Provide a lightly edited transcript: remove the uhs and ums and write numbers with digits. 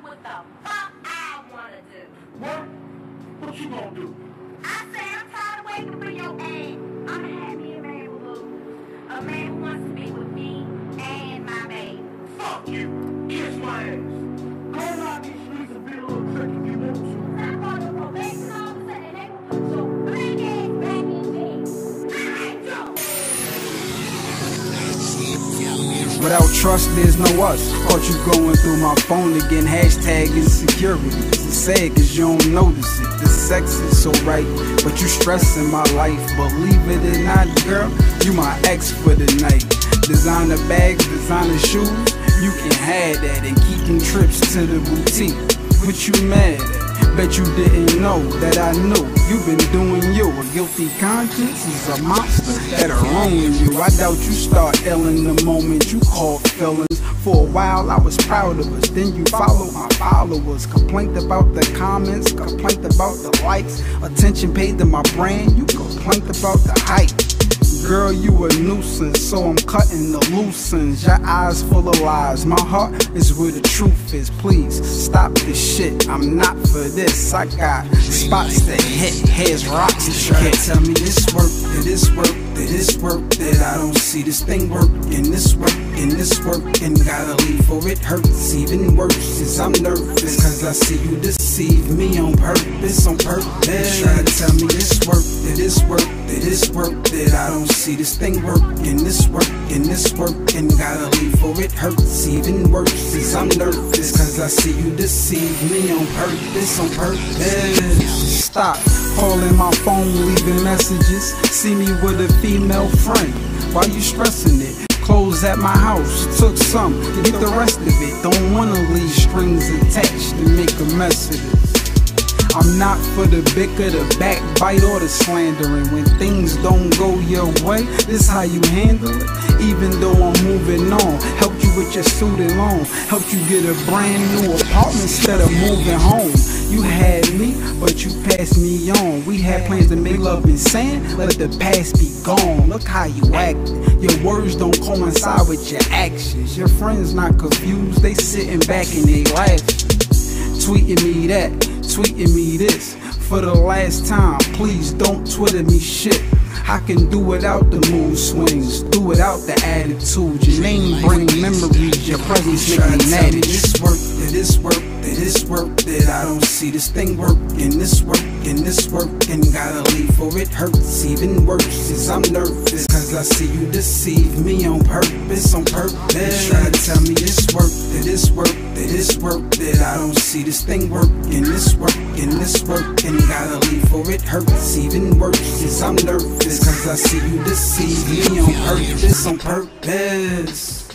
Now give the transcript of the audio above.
what the fuck I wanna do. What? What you gonna do? I said I'm tired of waiting for your ass. I'ma have me a man with boobs. A man who wants to be with me and my baby. Fuck you. Kiss my ass. Go out these streets and be a little trick if you want to. I'm on the probation officer and they will put your black ass back in jail. I do. Without trust, there's no us. Caught you going through my phone again, hashtag insecurity. It's sad cause you don't notice it. The sex is so right, but you stressing my life. Believe it or not, girl, you my ex for the night. Designer bags, designer shoes, you can have that. And keeping trips to the boutique, what you mad at? Bet you didn't know that I knew. You've been doing you. A guilty conscience is a monster that'll ruin you. I doubt you start ailing the moment you caught feelings. For a while I was proud of us, then you followed my followers. Complained about the comments, complained about the likes. Attention paid to my brand, you complained about the hype. Girl, you a nuisance, so I'm cutting the loose ends. Your eyes full of lies, my heart is where the truth is. Please, stop this shit, I'm not for this. I got spots that hit, heads, rocks. You can't tell me this work, that this work, that this work, that I don't see this thing work, and this work, and this work, and gotta leave for it hurts. Even worse is I'm nervous, cause I see you deceive me on purpose, on purpose. Try to tell me this work, that this work, that this work, that I don't see this thing work, and this work, and this work, and gotta leave for it hurts. Even worse is I'm nervous, cause I see you deceive me on purpose, on purpose. Stop calling my phone, leaving messages. See me with a female friend, why you stressing it? Clothes at my house, took some, get the rest of it. Don't wanna leave strings attached and make a mess of this. I'm not for the bicker, the backbite, or the slandering. When things don't go your way, this how you handle it. Even though I'm moving on, helped you with your student loan, helped you get a brand new apartment instead of moving home. You had me, but you passed me on. We had plans to make love in sand, let the past be gone. Look how you act. Your words don't coincide with your actions. Your friends not confused, they sitting back and they laughing. Tweeting me that, tweeting me this. For the last time, please don't Twitter me shit. I can do without the mood swings, do without the attitude. Your name bring memories, your presence make me mad. This work, that this work, that this work, that I don't see this thing work, and this work, and this work, and gotta leave for it hurts. Even worse is I'm nervous, cause I see you deceive me on purpose, on purpose. Try to tell me this work, that this work, that this work, that I don't see this thing work, and this work, and this work, and gotta leave for it hurts. Even worse is I'm nervous, cause I see you deceive me on purpose, on purpose.